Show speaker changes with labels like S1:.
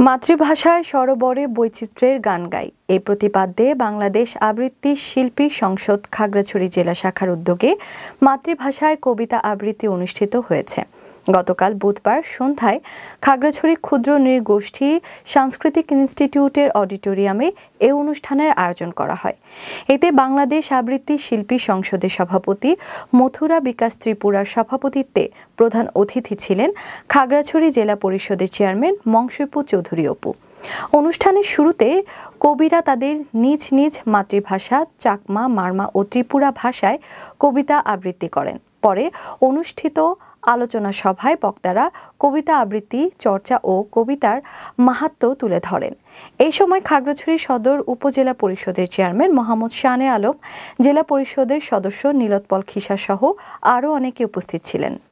S1: মাতৃভাষায় সরোবরে বৈচিত্র্যের গান গাই এই প্রতিপাদ্যে বাংলাদেশ আবৃত্তি শিল্পী সংসদ খাগড়াছড়ি জেলা শাখার উদ্যোগে মাতৃভাষায় কবিতা আবৃত্তি অনুষ্ঠিত হয়েছে। গতকাল বুধবার সন্ধ্যায় খাগড়াছড়ি ক্ষুদ্র নৃগোষ্ঠী সাংস্কৃতিক ইনস্টিটিউটের অডিটোরিয়ামে এ অনুষ্ঠানের আয়োজন করা হয়। এতে বাংলাদেশ আবৃত্তি শিল্পী সংসদের সভাপতি মথুরা বিকাশ ত্রিপুরার সভাপতিত্বে প্রধান অতিথি ছিলেন খাগড়াছড়ি জেলা পরিষদের চেয়ারম্যান মংসুপু চৌধুরী অপু। অনুষ্ঠানের শুরুতে কবিরা তাদের নিজ নিজ মাতৃভাষা চাকমা, মারমা ও ত্রিপুরা ভাষায় কবিতা আবৃত্তি করেন। পরে অনুষ্ঠিত আলোচনা সভায় বক্তারা কবিতা আবৃত্তি চর্চা ও কবিতার মাহাত্ম্য তুলে ধরেন। এই সময় খাগড়াছড়ি সদর উপজেলা পরিষদের চেয়ারম্যান মোহাম্মদ শানে আলম, জেলা পরিষদের সদস্য নীলোৎপল খিসা সহ আরও অনেকে উপস্থিত ছিলেন।